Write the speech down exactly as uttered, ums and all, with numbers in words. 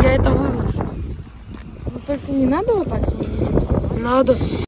Я это выложу. Ну только не надо вот так смотреть. Надо.